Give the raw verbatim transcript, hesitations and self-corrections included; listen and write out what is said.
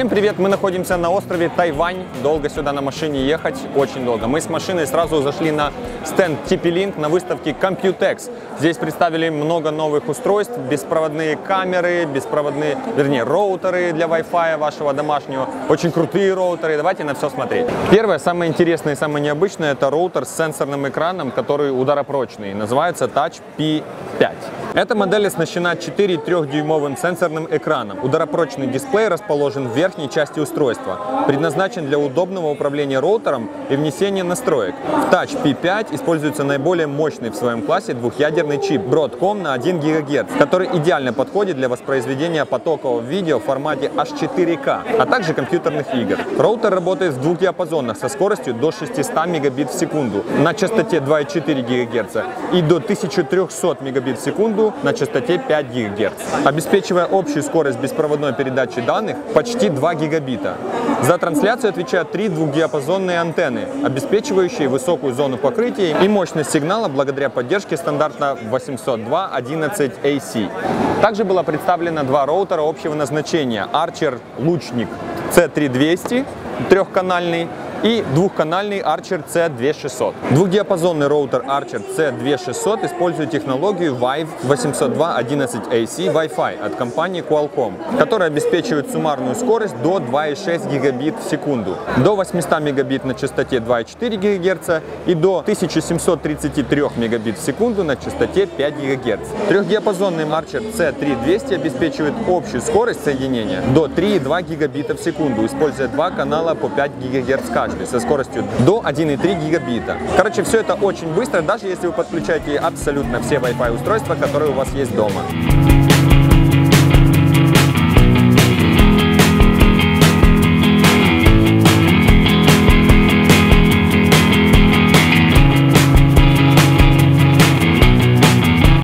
привет! Мы находимся на острове Тайвань. Долго сюда на машине ехать, очень долго. Мы с машиной сразу зашли на стенд ти пи-Link на выставке Computex. Здесь представили много новых устройств, беспроводные камеры, беспроводные, вернее, роутеры для Wi-Fi вашего домашнего. Очень крутые роутеры. Давайте на все смотреть. Первое, самое интересное и самое необычное, это роутер с сенсорным экраном, который ударопрочный. Называется Touch пи пять. Эта модель оснащена четыре трёхдюймовым сенсорным экраном. Ударопрочный дисплей расположен в верхней части устройства. Предназначен для удобного управления роутером и внесения настроек. В Touch пи пять используется наиболее мощный в своем классе двухъядерный чип Broadcom на один гигагерц, который идеально подходит для воспроизведения потокового видео в формате аш четыре ка, а также компьютерных игр. Роутер работает в двух диапазонах со скоростью до шестисот мегабит в секунду на частоте два и четыре гигагерца и до тысячи трёхсот мегабит в секунду на частоте пять гигагерц, обеспечивая общую скорость беспроводной передачи данных почти два гигабита. За трансляцию отвечают три двухдиапазонные антенны, обеспечивающие высокую зону покрытия и мощность сигнала благодаря поддержке стандарта восемьсот два точка одиннадцать эй си. Также было представлено два роутера общего назначения Archer Лучник си три двести трехканальный и двухканальный Archer си две тысячи шестьсот. Двухдиапазонный роутер Archer си две тысячи шестьсот использует технологию Vive восемьсот два точка одиннадцать эй си Wi-Fi от компании Qualcomm, которая обеспечивает суммарную скорость до два и шесть гигабит в секунду, до восьмисот мегабит на частоте два и четыре гигагерца и до тысячи семисот тридцати трёх мегабит в секунду на частоте пять гигагерц. Трехдиапазонный Archer си три двести обеспечивает общую скорость соединения до три и двух гигабита в секунду, используя два канала по пять гигагерц каждый, со скоростью до одного и трёх гигабита. Короче, все это очень быстро, даже если вы подключаете абсолютно все Wi-Fi устройства, которые у вас есть дома.